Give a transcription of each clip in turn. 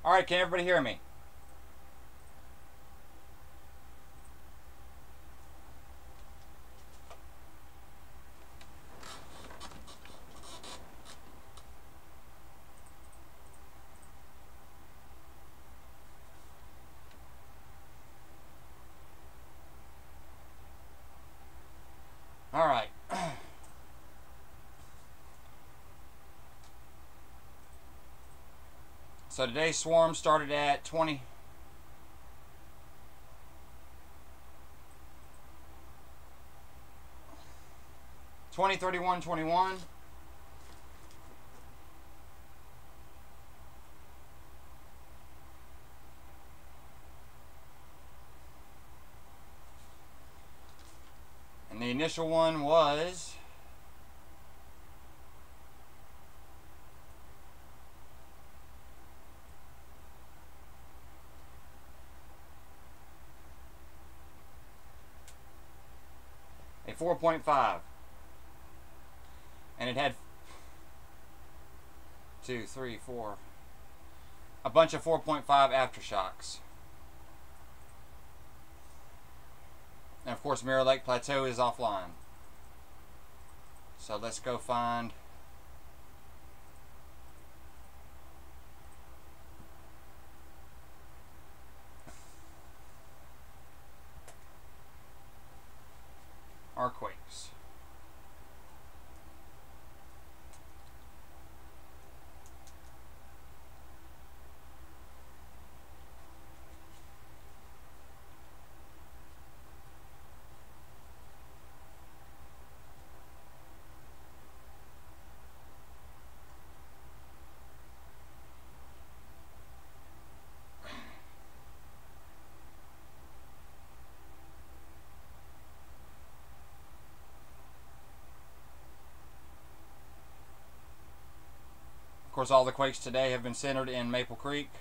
Alright, can everybody hear me? Alright. So today's swarm started at 20. $20, $31, $21. And the initial one was a 4.5. And it had 2, 3, 4, a bunch of 4.5 aftershocks. And of course Mirror Lake Plateau is offline. So let's go find our quakes. Of course, all the quakes today have been centered in Maple Creek.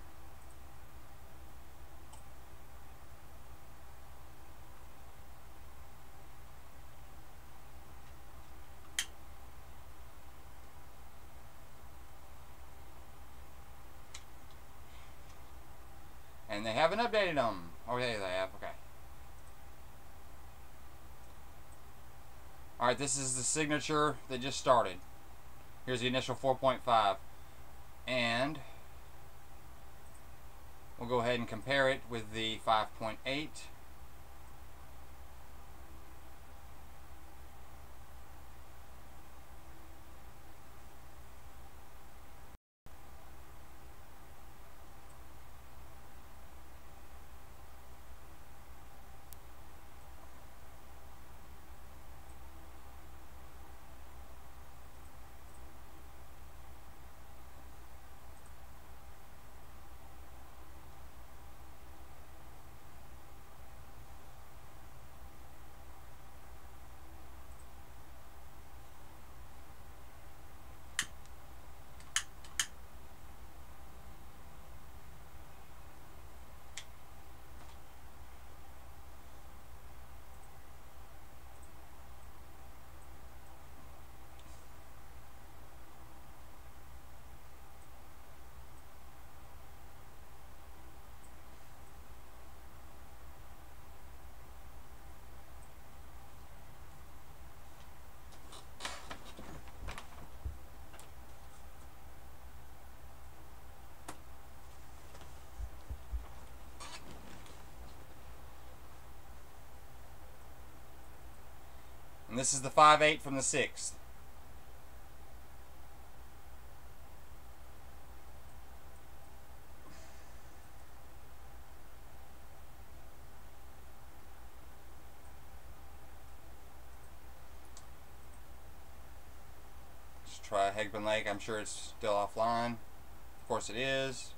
And they haven't updated them. Oh, yeah, they have. Okay. Alright, this is the signature that just started. Here's the initial 4.5. And we'll go ahead and compare it with the 5.8. And this is the 5.8 from the 6th. Let's try Hegben Lake. I'm sure it's still offline. Of course it is.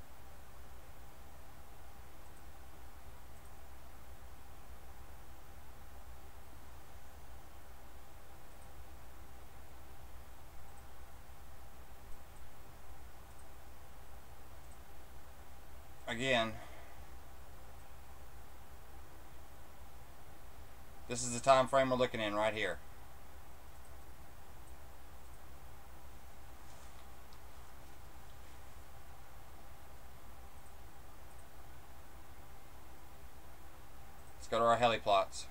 Again, this is the time frame we're looking in right here. go to our heliplots.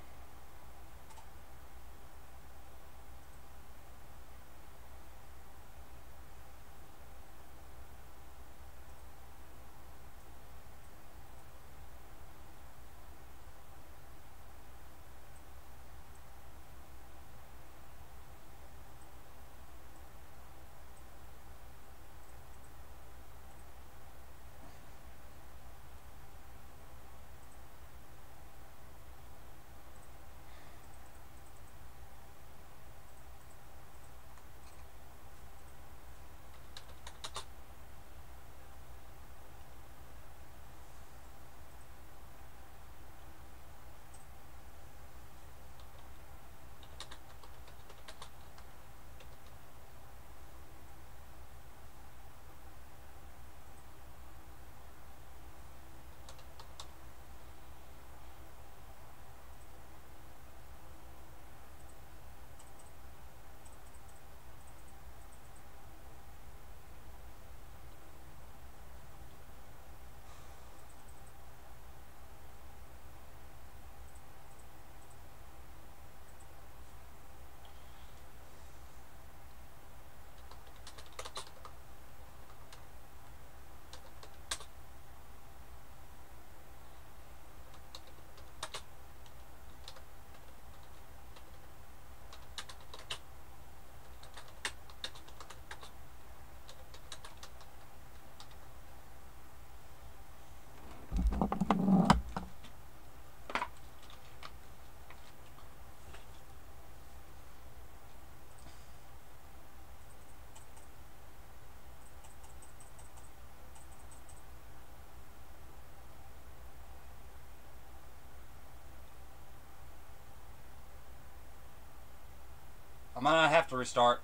I might not have to restart.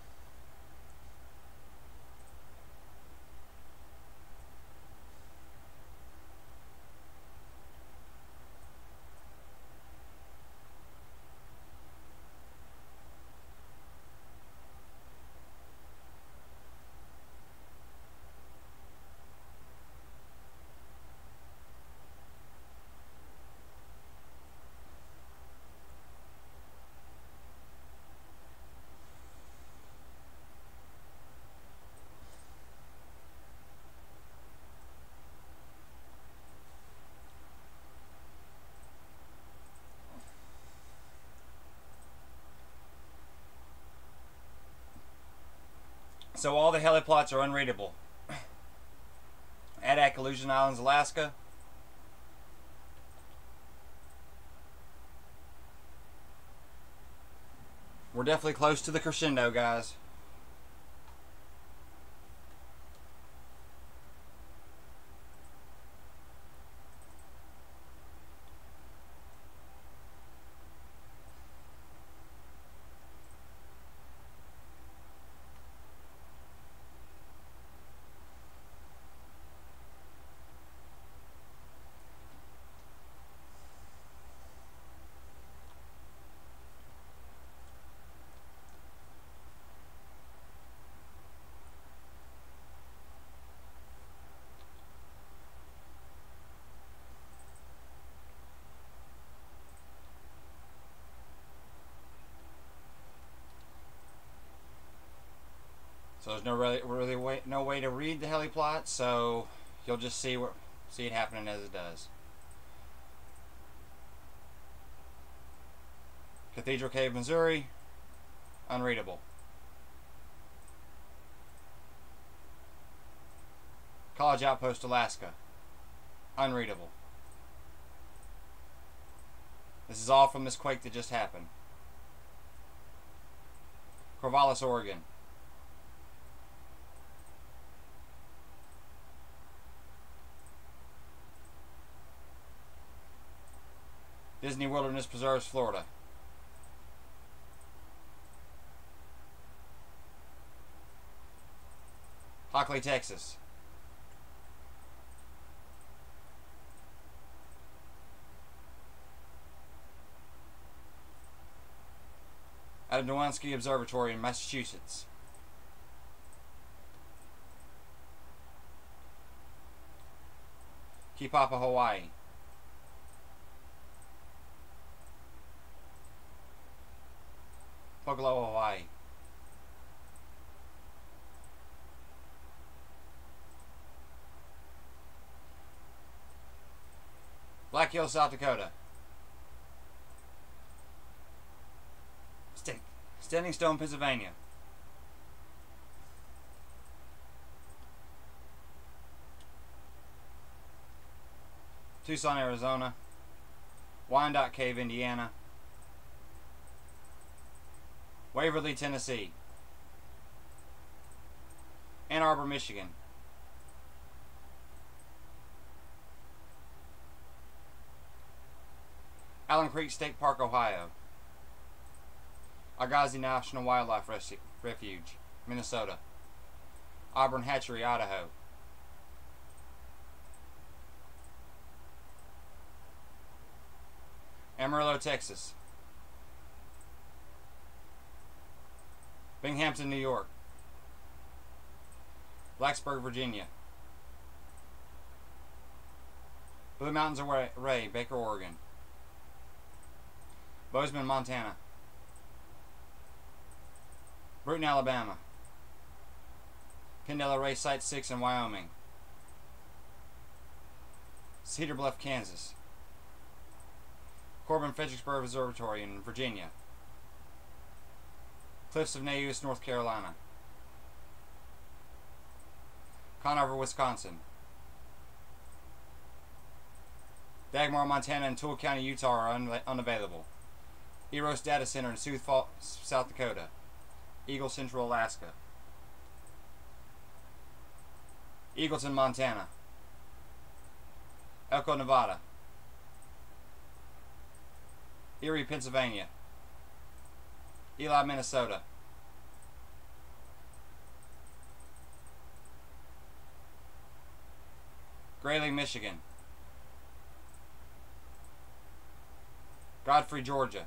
So all the heliplots are unreadable. Adak, Aleutian Islands, Alaska. We're definitely close to the crescendo, guys. So there's no way to read the heliplot, so you'll just see it happening as it does. Cathedral Cave, Missouri, unreadable. College Outpost, Alaska, unreadable. This is all from this quake that just happened. Corvallis, Oregon. Disney Wilderness Preserves, Florida. Hockley, Texas. Adam Nowinski Observatory in Massachusetts. Kipapa, Hawaii. Pocatello, Hawaii. Black Hills, South Dakota. Standing Stone, Pennsylvania. Tucson, Arizona. Wyandotte Cave, Indiana. Waverly, Tennessee. Ann Arbor, Michigan. Allen Creek State Park, Ohio. Agassiz National Wildlife Refuge, Minnesota. Auburn Hatchery, Idaho. Amarillo, Texas. Binghamton, New York. Blacksburg, Virginia. Blue Mountains Array, Baker, Oregon. Bozeman, Montana. Bruton, Alabama. Kendall Array Site 6 in Wyoming. Cedar Bluff, Kansas. Corbin Fredericksburg Observatory in Virginia. Cliffs of Naus, North Carolina. Conover, Wisconsin. Dagmar, Montana and Toole County, Utah are unavailable. Eros Data Center in Sioux Falls, South Dakota. Eagle, Central Alaska. Eagleton, Montana. Elko, Nevada. Erie, Pennsylvania. Eli, Minnesota. Grayling, Michigan. Godfrey, Georgia.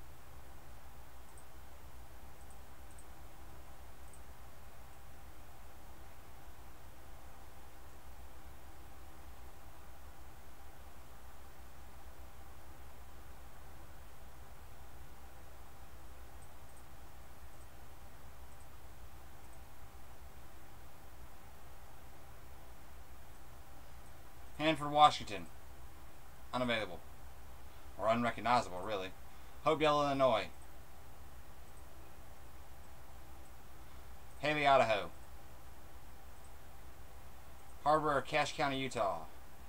Hanford, Washington. Unavailable. Or unrecognizable, really. Hopedale, Illinois. Haley, Idaho. Harbor, Cache County, Utah.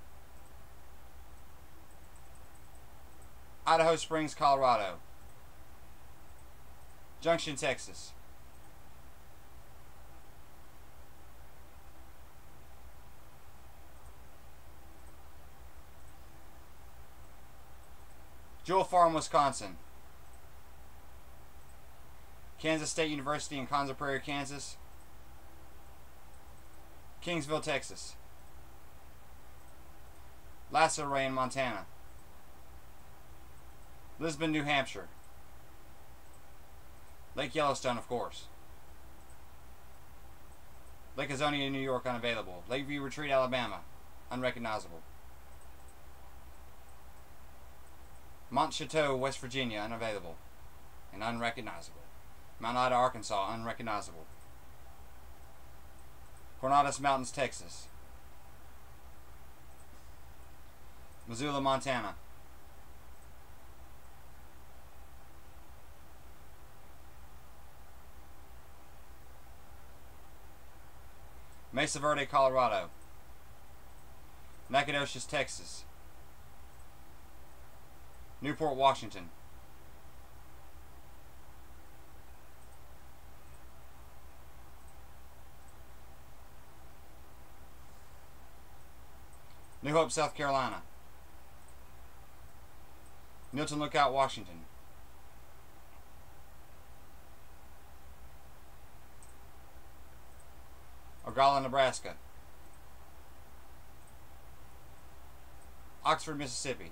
Idaho Springs, Colorado. Junction, Texas. Jewel Farm, Wisconsin. Kansas State University in Konza Prairie, Kansas. Kingsville, Texas. Lasso Array in Montana. Lisbon, New Hampshire. Lake Yellowstone, of course. Lake Azonia, New York, unavailable. Lakeview Retreat, Alabama, unrecognizable. Mont Chateau, West Virginia, unavailable and unrecognizable. Mount Ida, Arkansas, unrecognizable. Coronadus Mountains, Texas. Missoula, Montana. Mesa Verde, Colorado. Nacogdoches, Texas. Newport, Washington. New Hope, South Carolina. Milton Lookout, Washington. Ogalla, Nebraska. Oxford, Mississippi.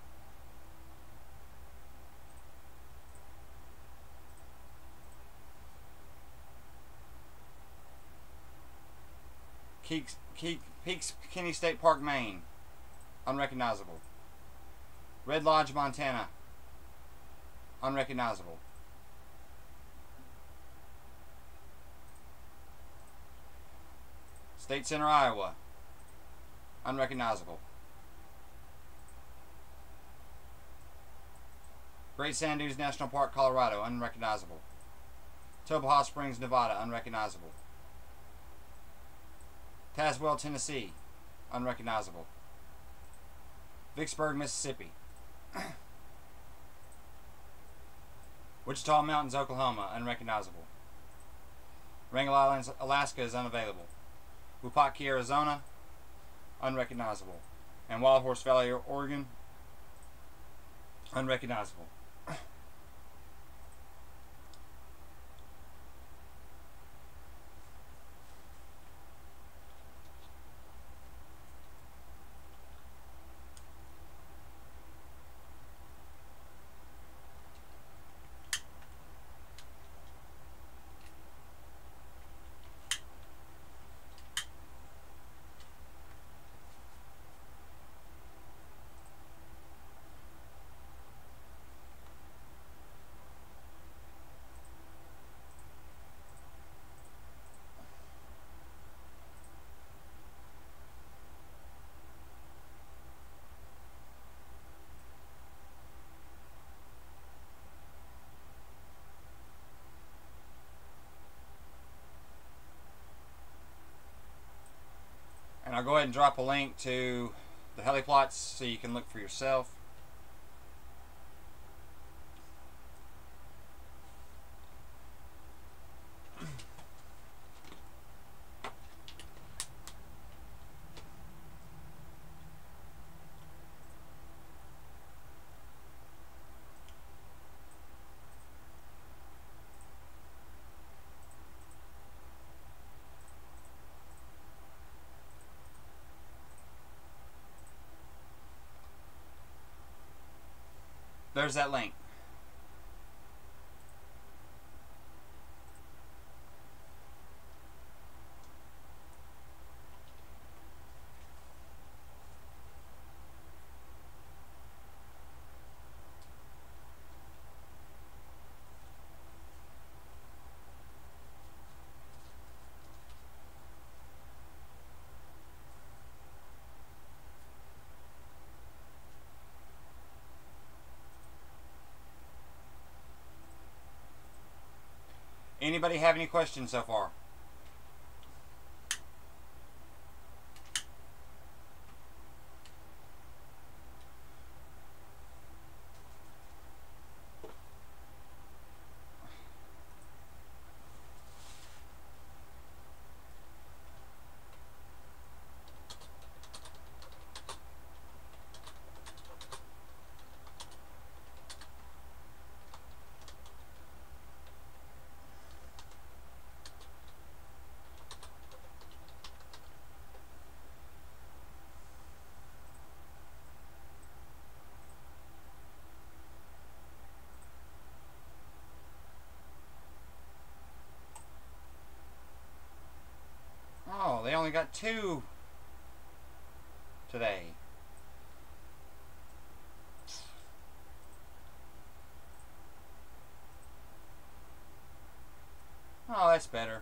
Peaks, Kenny State Park, Maine. Unrecognizable. Red Lodge, Montana. Unrecognizable. State Center, Iowa. Unrecognizable. Great Sand Dunes National Park, Colorado. Unrecognizable. Tobaha Springs, Nevada. Unrecognizable. Tazewell, Tennessee. Unrecognizable. Vicksburg, Mississippi. Wichita Mountains, Oklahoma. Unrecognizable. Wrangell Islands, Alaska is unavailable. Wupatki, Arizona. Unrecognizable. And Wild Horse Valley, Oregon. Unrecognizable. And I'll go ahead and drop a link to the heliplots so you can look for yourself. There's that link. Anybody have any questions so far? Oh, they only got 2 today. Oh, that's better.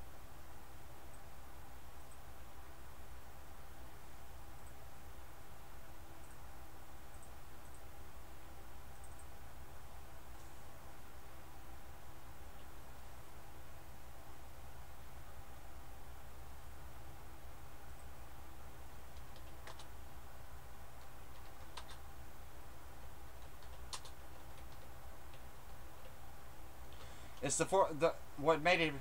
It's what made it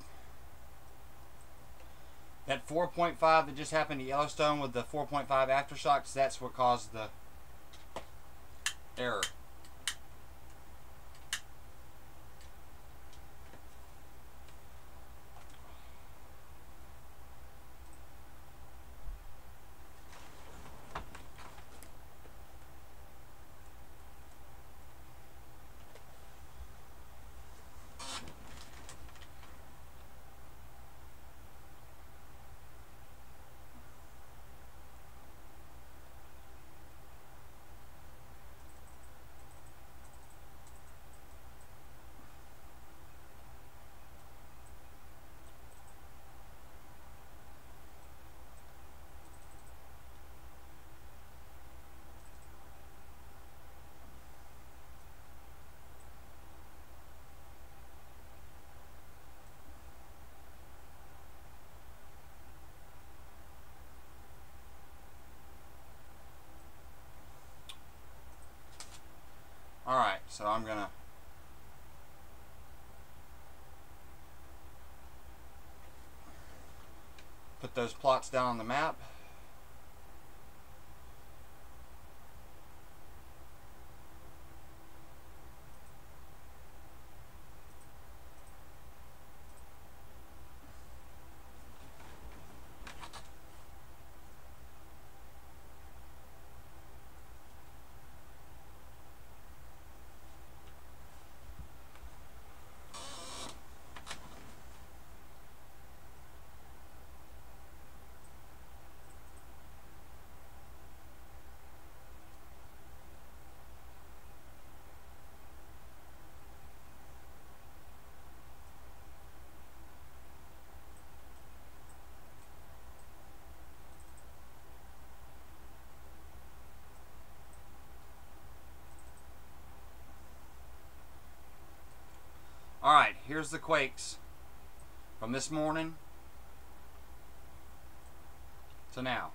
that 4.5 that just happened to Yellowstone with the 4.5 aftershocks. That's what caused the error. so I'm gonna put those plots down on the map. Alright, here's the quakes from this morning to now.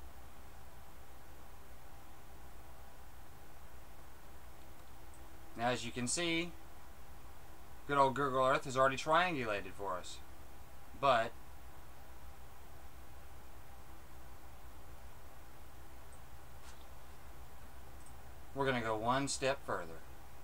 Now, as you can see, good old Google Earth has already triangulated for us. But we're going to go one step further.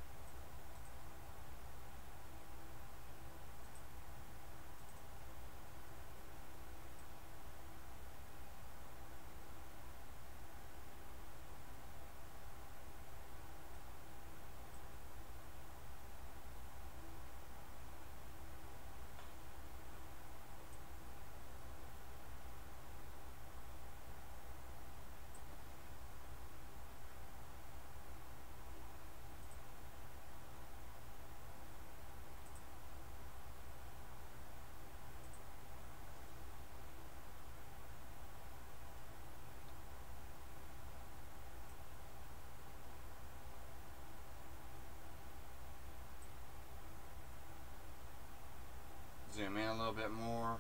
Zoom in a little bit more.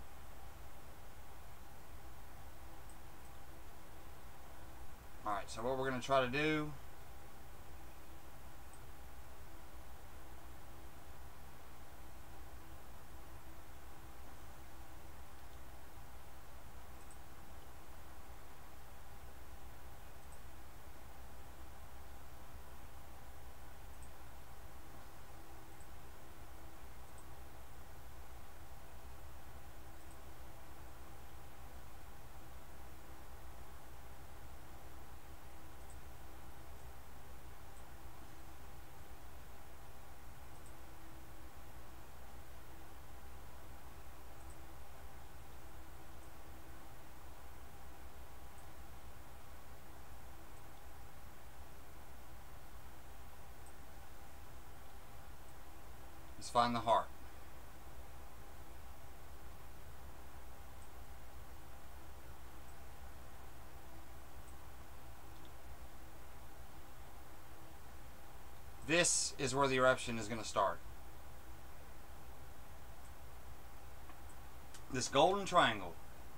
Alright, so what we're going to try to do is find the heart. This is where the eruption is going to start. This golden triangle.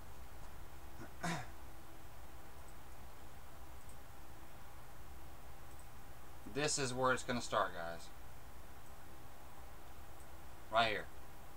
This is where it's going to start, guys. Right here.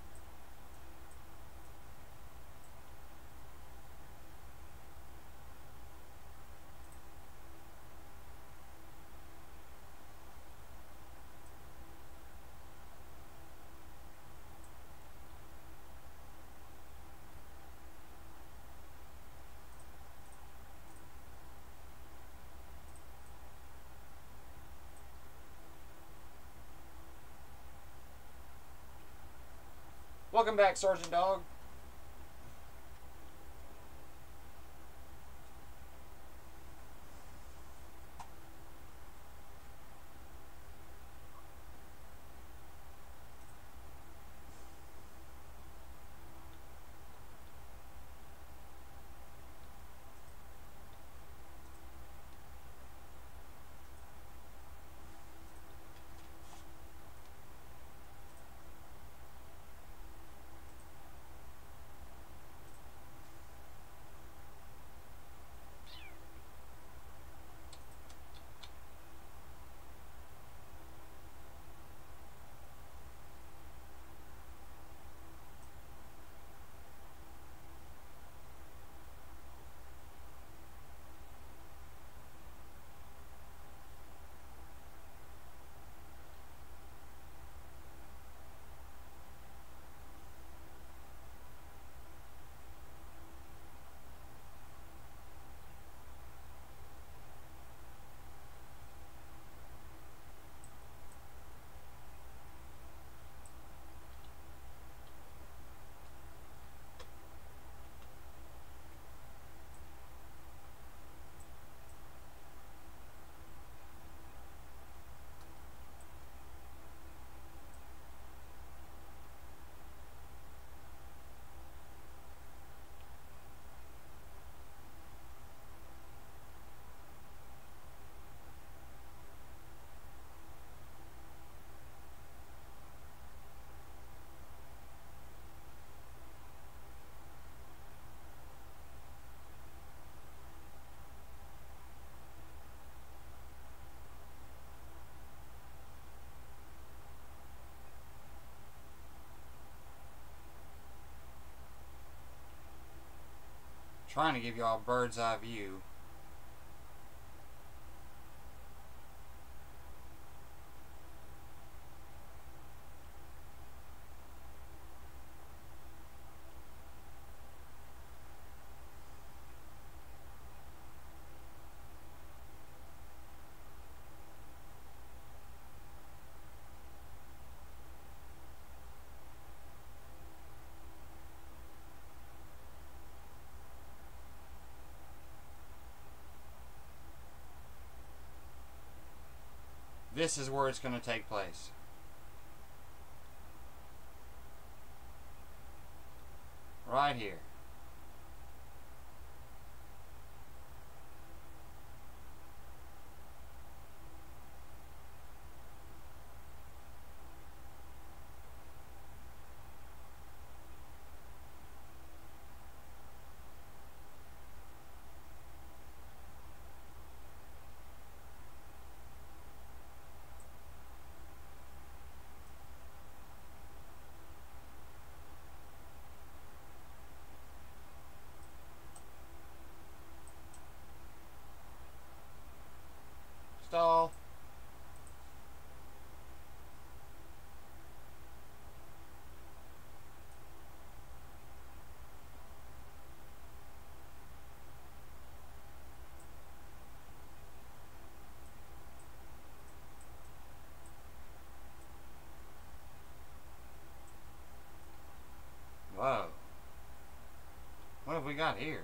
Welcome back, Sergeant Dog. trying to give you all a bird's eye view. This is where it's going to take place. Right here. Stall. Whoa. What have we got here?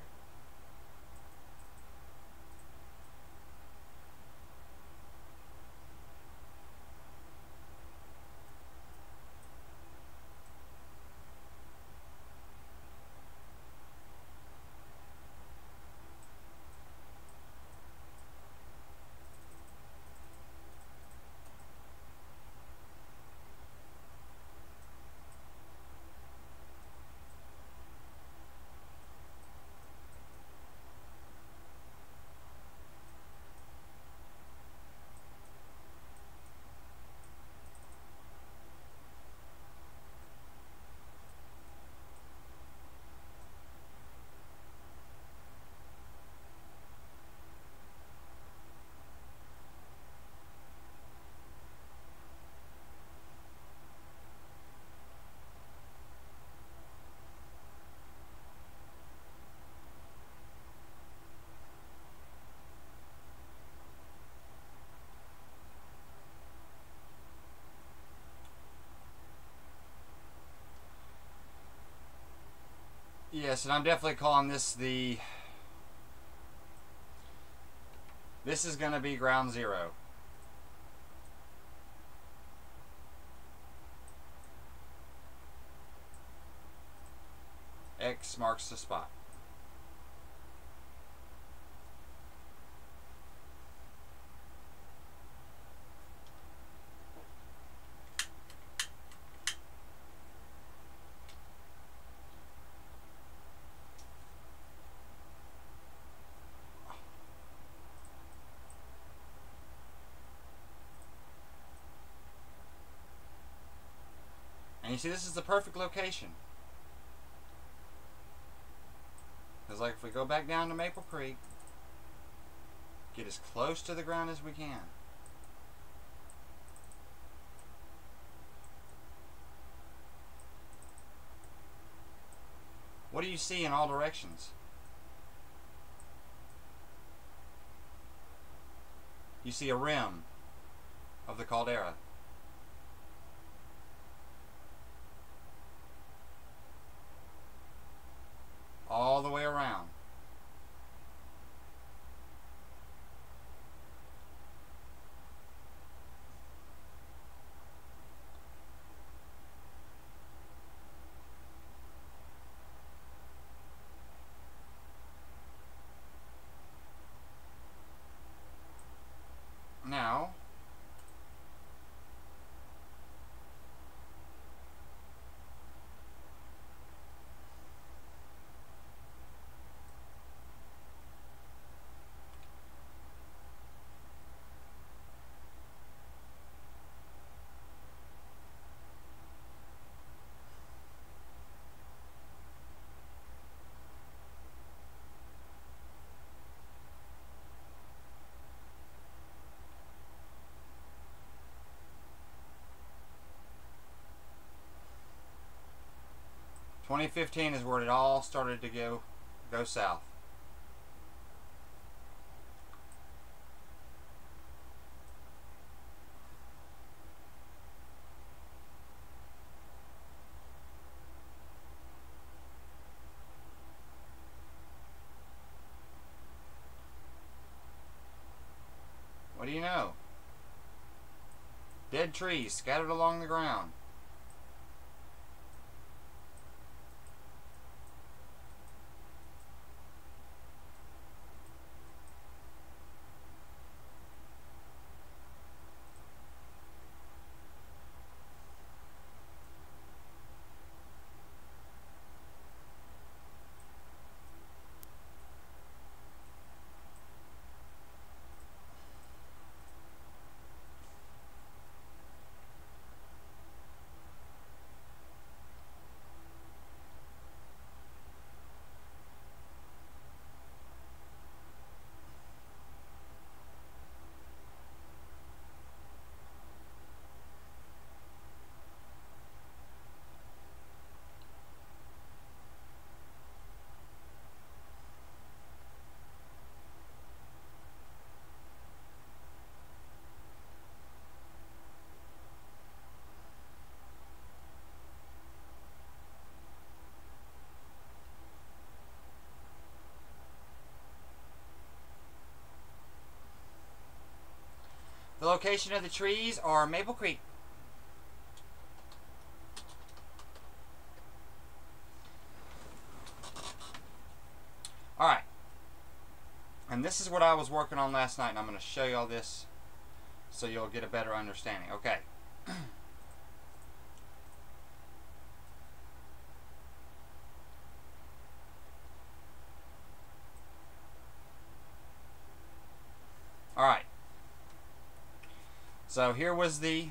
Yes, and I'm definitely calling this the... This is going to be ground zero. X marks the spot. And you see, this is the perfect location. Because like if we go back down to Maple Creek, get as close to the ground as we can. What do you see in all directions? You see a rim of the caldera. All the way around. Now, 2015 is where it all started to go south. What do you know? Dead trees scattered along the ground. The location of the trees are Maple Creek. Alright. And this is what I was working on last night, and I'm going to show you all this so you'll get a better understanding. Okay. Alright. So here was the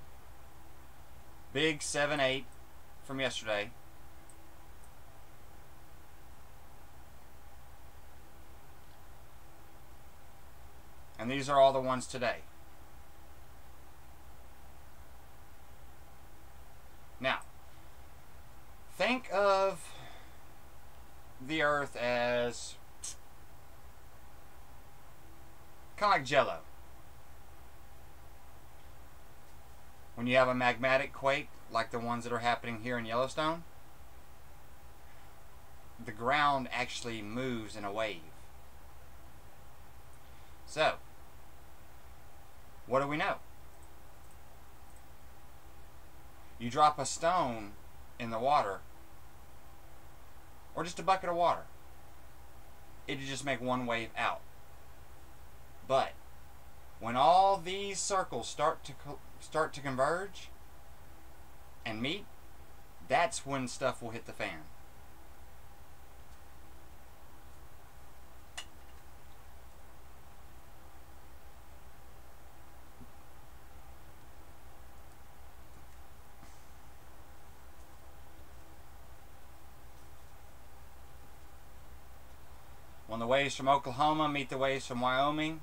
big 7-8 from yesterday. And these are all the ones today. Now, think of the Earth as kind of like Jell-O. When you have a magmatic quake, like the ones that are happening here in Yellowstone, the ground actually moves in a wave. So, what do we know? You drop a stone in the water, or just a bucket of water, it'll just make one wave out. But when all these circles start to converge and meet, that's when stuff will hit the fan. When the waves from Oklahoma meet the waves from Wyoming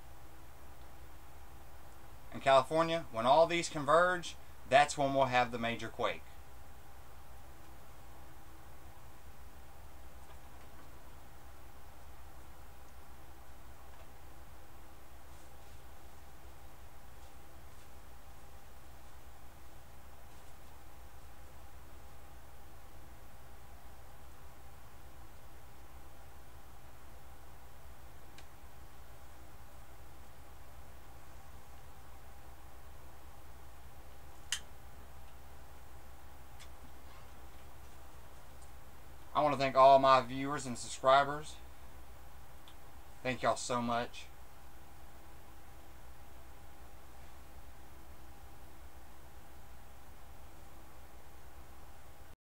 and California, when all these converge, that's when we'll have the major quake. I want to thank all my viewers and subscribers. Thank y'all so much.